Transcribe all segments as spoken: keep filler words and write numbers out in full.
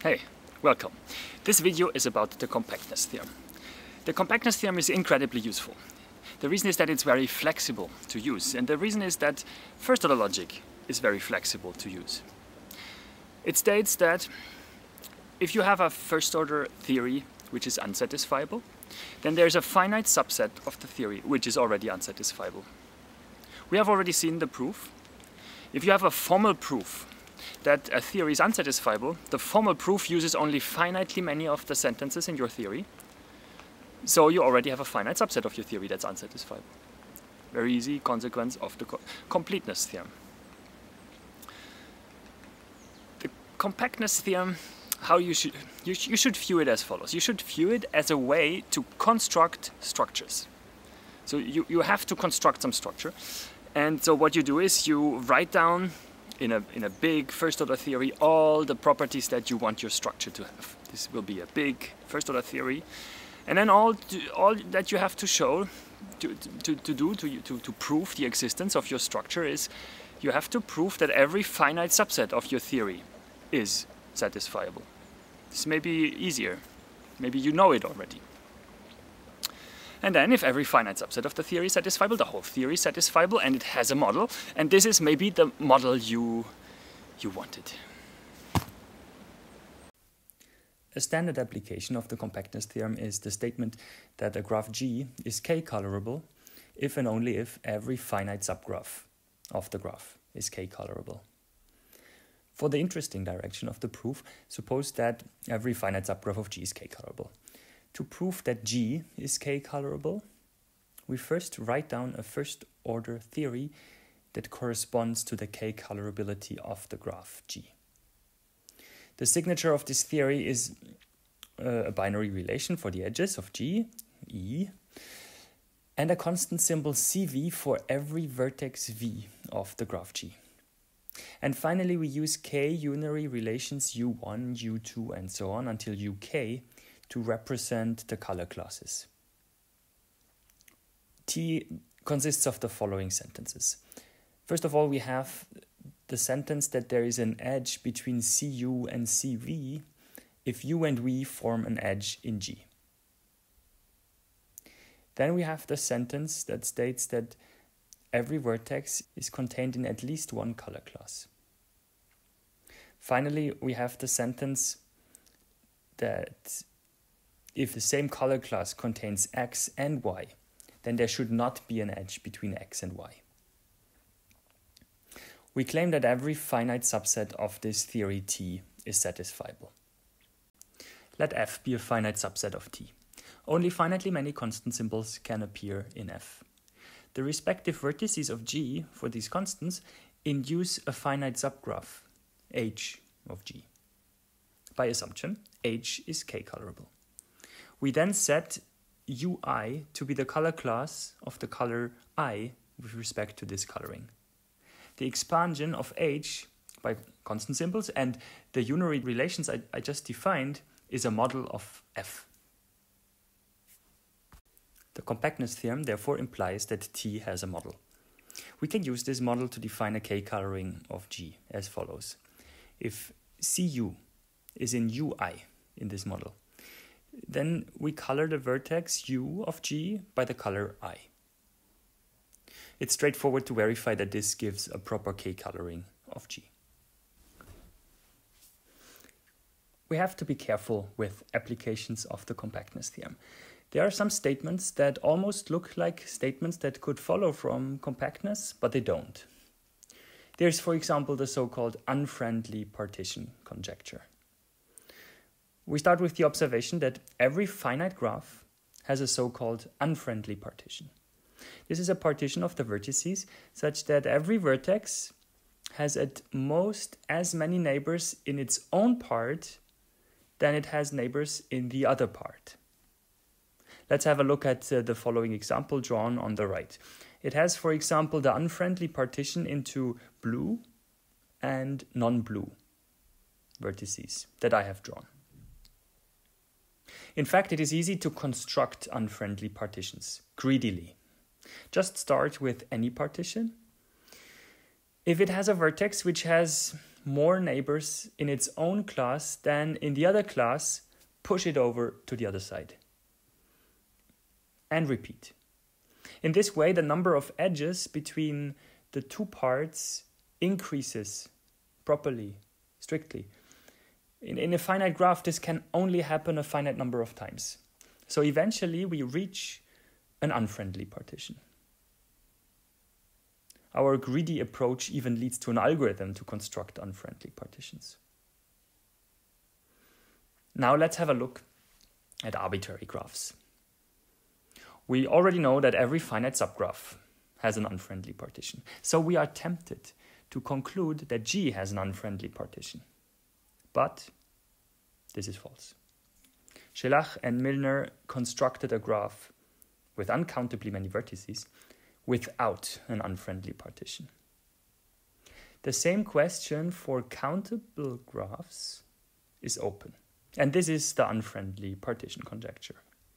Hey, welcome. This video is about the compactness theorem. The compactness theorem is incredibly useful. The reason is that it's very flexible to use, and the reason is that first-order logic is very flexible to use. It states that if you have a first-order theory which is unsatisfiable, then there's a finite subset of the theory which is already unsatisfiable. We have already seen the proof. If you have a formal proof that a theory is unsatisfiable, the formal proof uses only finitely many of the sentences in your theory. So you already have a finite subset of your theory that's unsatisfiable. Very easy consequence of the co completeness theorem. The compactness theorem, how you should, you, sh you should view it as follows. You should view it as a way to construct structures. So you, you have to construct some structure. And so what you do is you write down in a, in a big first-order theory all the properties that you want your structure to have. This will be a big first-order theory. And then all, to, all that you have to show, to, to, to do, to, to, to prove the existence of your structure is you have to prove that every finite subset of your theory is satisfiable. This may be easier. Maybe you know it already. And then if every finite subset of the theory is satisfiable, the whole theory is satisfiable and it has a model. And this is maybe the model you, you wanted. A standard application of the compactness theorem is the statement that a graph G is k-colorable if and only if every finite subgraph of the graph is k-colorable. For the interesting direction of the proof, suppose that every finite subgraph of G is k-colorable. To prove that G is k-colorable, we first write down a first-order theory that corresponds to the k-colorability of the graph G. The signature of this theory is uh, a binary relation for the edges of G, E, and a constant symbol C V for every vertex V of the graph G. And finally, we use k-unary relations U one, U two, and so on until U K to represent the color classes. T consists of the following sentences. First of all, we have the sentence that there is an edge between C U and C V if U and V form an edge in G. Then we have the sentence that states that every vertex is contained in at least one color class. Finally, we have the sentence that if the same color class contains X and Y, then there should not be an edge between X and Y. We claim that every finite subset of this theory T is satisfiable. Let F be a finite subset of T. Only finitely many constant symbols can appear in F. The respective vertices of G for these constants induce a finite subgraph, H of G. By assumption, H is k-colorable. We then set U I to be the color class of the color I with respect to this coloring. The expansion of H by constant symbols and the unary relations I, I just defined is a model of F. The compactness theorem therefore implies that T has a model. We can use this model to define a k-coloring of G as follows. If C U is in U I in this model, then we color the vertex U of G by the color I. It's straightforward to verify that this gives a proper k-coloring of G. We have to be careful with applications of the compactness theorem. There are some statements that almost look like statements that could follow from compactness, but they don't. There's, for example, the so-called unfriendly partition conjecture. We start with the observation that every finite graph has a so-called unfriendly partition. This is a partition of the vertices such that every vertex has at most as many neighbors in its own part than it has neighbors in the other part. Let's have a look at uh, the following example drawn on the right. It has, for example, the unfriendly partition into blue and non-blue vertices that I have drawn. In fact, it is easy to construct unfriendly partitions greedily. Just start with any partition. If it has a vertex which has more neighbors in its own class than in the other class, push it over to the other side. And repeat. In this way, the number of edges between the two parts increases properly, strictly. In, in a finite graph, this can only happen a finite number of times. So eventually, we reach an unfriendly partition. Our greedy approach even leads to an algorithm to construct unfriendly partitions. Now let's have a look at arbitrary graphs. We already know that every finite subgraph has an unfriendly partition. So we are tempted to conclude that G has an unfriendly partition. But this is false. Shelach and Milner constructed a graph with uncountably many vertices without an unfriendly partition. The same question for countable graphs is open. And this is the unfriendly partition conjecture.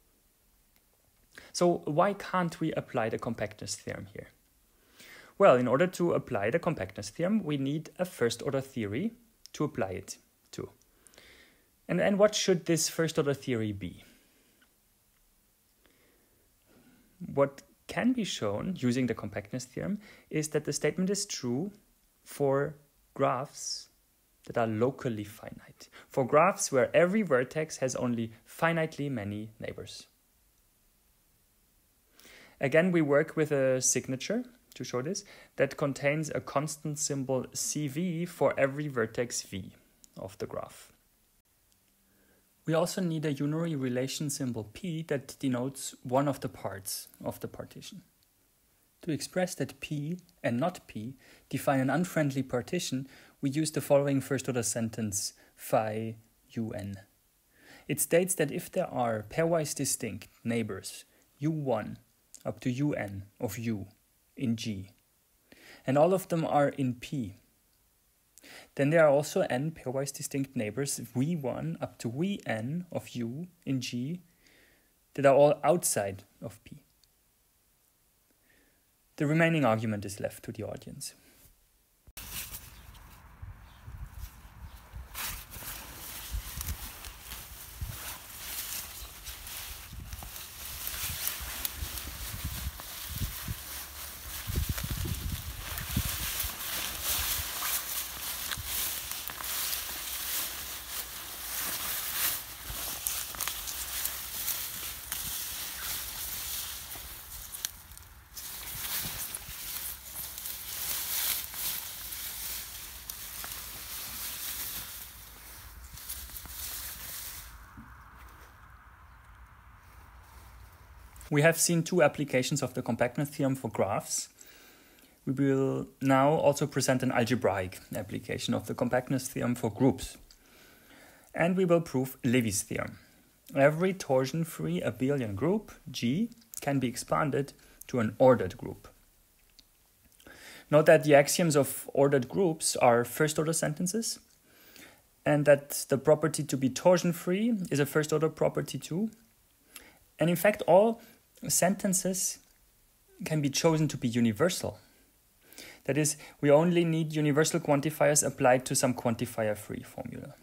So why can't we apply the compactness theorem here? Well, in order to apply the compactness theorem, we need a first-order theory to apply it to. And, and what should this first-order theory be? What can be shown using the compactness theorem is that the statement is true for graphs that are locally finite, for graphs where every vertex has only finitely many neighbors. Again, we work with a signature to show this that contains a constant symbol C V for every vertex V of the graph. We also need a unary relation symbol P that denotes one of the parts of the partition. To express that P and not P define an unfriendly partition, we use the following first-order sentence phi un. It states that if there are pairwise distinct neighbors u one up to un of u in G, and all of them are in P, then there are also n pairwise distinct neighbors v one up to vn of u in G that are all outside of P. The remaining argument is left to the audience. We have seen two applications of the compactness theorem for graphs. We will now also present an algebraic application of the compactness theorem for groups. And we will prove Levy's theorem. Every torsion-free abelian group, G, can be expanded to an ordered group. Note that the axioms of ordered groups are first-order sentences, and that the property to be torsion-free is a first-order property too. And in fact, all sentences can be chosen to be universal. That is, we only need universal quantifiers applied to some quantifier-free formula.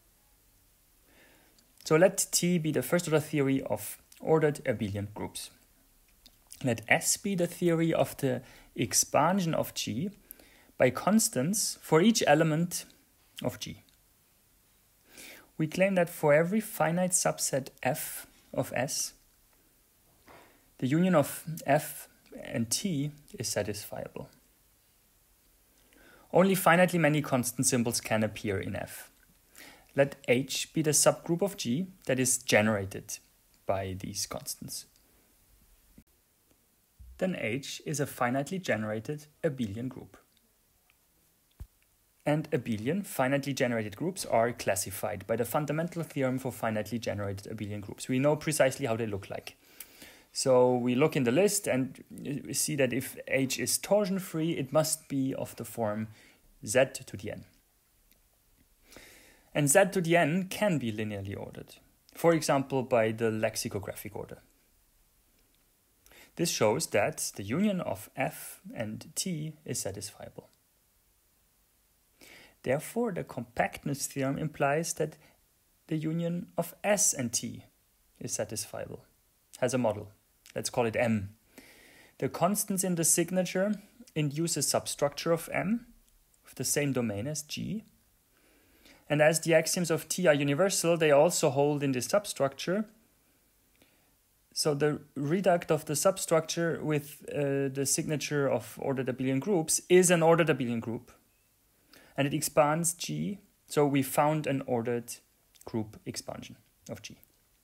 So let T be the first-order theory of ordered abelian groups. Let S be the theory of the expansion of G by constants for each element of G. We claim that for every finite subset F of S, the union of F and T is satisfiable. Only finitely many constant symbols can appear in F. Let H be the subgroup of G that is generated by these constants. Then H is a finitely generated abelian group. And abelian, finitely generated groups are classified by the fundamental theorem for finitely generated abelian groups. We know precisely how they look like. So we look in the list and we see that if H is torsion-free, it must be of the form Z to the n. And Z to the n can be linearly ordered, for example, by the lexicographic order. This shows that the union of F and T is satisfiable. Therefore, the compactness theorem implies that the union of S and T is satisfiable, has a model. Let's call it M. The constants in the signature induce a substructure of M with the same domain as G. And as the axioms of T are universal, they also hold in this substructure. So the reduct of the substructure with uh, the signature of ordered abelian groups is an ordered abelian group. And it expands G, so we found an ordered group expansion of G.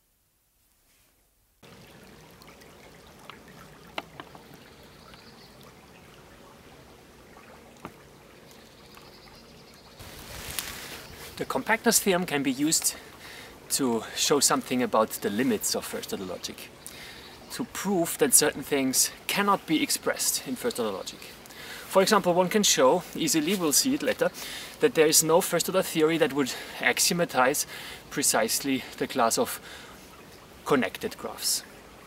The compactness theorem can be used to show something about the limits of first-order logic, to prove that certain things cannot be expressed in first-order logic. For example, one can show easily, we'll see it later, that there is no first-order theory that would axiomatize precisely the class of connected graphs.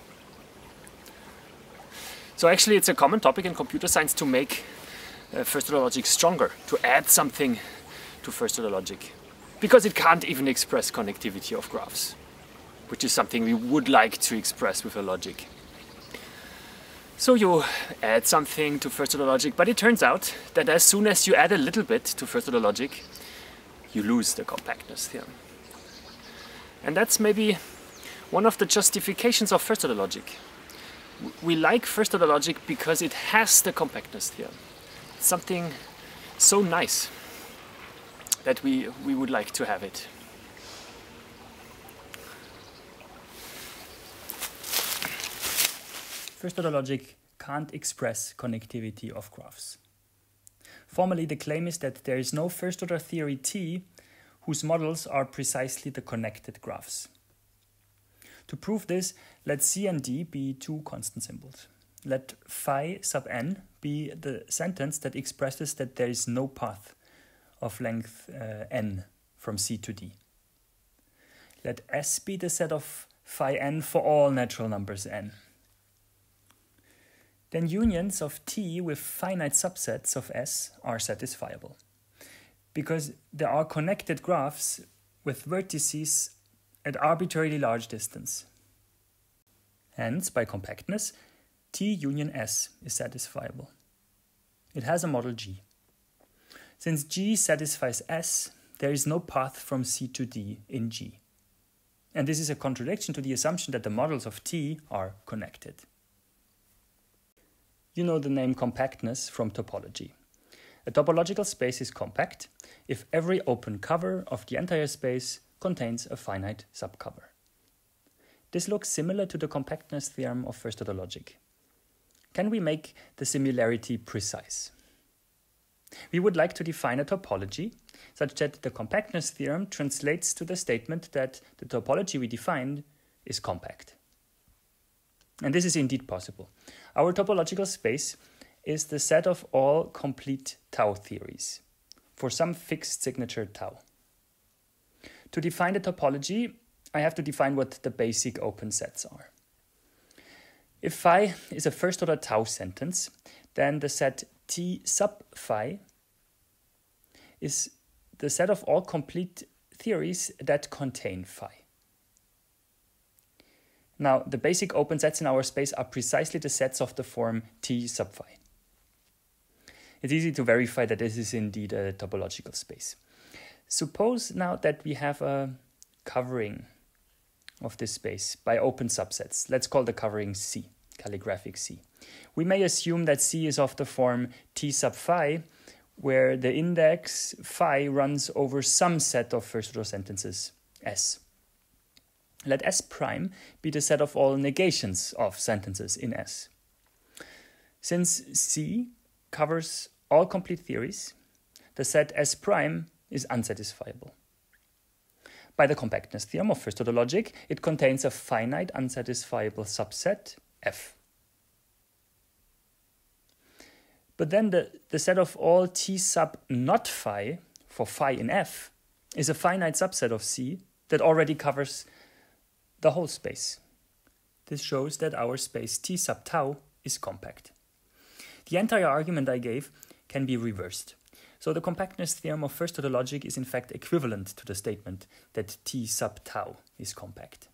So actually it's a common topic in computer science to make uh, first-order logic stronger, to add something to first-order logic, because it can't even express connectivity of graphs, which is something we would like to express with a logic. So you add something to first-order logic, but it turns out that as soon as you add a little bit to first-order logic, you lose the compactness theorem. And that's maybe one of the justifications of first-order logic. We like first-order logic because it has the compactness theorem. It's something so nice that we, we would like to have it. First-order logic can't express connectivity of graphs. Formally, the claim is that there is no first-order theory T whose models are precisely the connected graphs. To prove this, let C and D be two constant symbols. Let phi sub n be the sentence that expresses that there is no path of length uh, n from C to D. Let S be the set of phi n for all natural numbers n. Then unions of T with finite subsets of S are satisfiable, because there are connected graphs with vertices at arbitrarily large distance. Hence, by compactness, T union S is satisfiable. It has a model G. Since G satisfies S, there is no path from C to D in G. And this is a contradiction to the assumption that the models of T are connected. You know the name compactness from topology. A topological space is compact if every open cover of the entire space contains a finite subcover. This looks similar to the compactness theorem of first-order logic. Can we make the similarity precise? We would like to define a topology such that the compactness theorem translates to the statement that the topology we defined is compact. And this is indeed possible. Our topological space is the set of all complete tau theories for some fixed signature tau. To define the topology, I have to define what the basic open sets are. If phi is a first-order tau sentence, then the set T sub phi is the set of all complete theories that contain phi. Now, the basic open sets in our space are precisely the sets of the form T sub phi. It's easy to verify that this is indeed a topological space. Suppose now that we have a covering of this space by open subsets. Let's call the covering C, calligraphic C. We may assume that C is of the form T sub phi, where the index phi runs over some set of first-order sentences, S. Let S prime be the set of all negations of sentences in S. Since C covers all complete theories, the set S prime is unsatisfiable. By the compactness theorem of first-order logic, it contains a finite unsatisfiable subset F. But then the, the set of all T sub not phi for phi in F is a finite subset of C that already covers the whole space. This shows that our space T sub tau is compact. The entire argument I gave can be reversed. So the compactness theorem of first order logic is in fact equivalent to the statement that T sub tau is compact.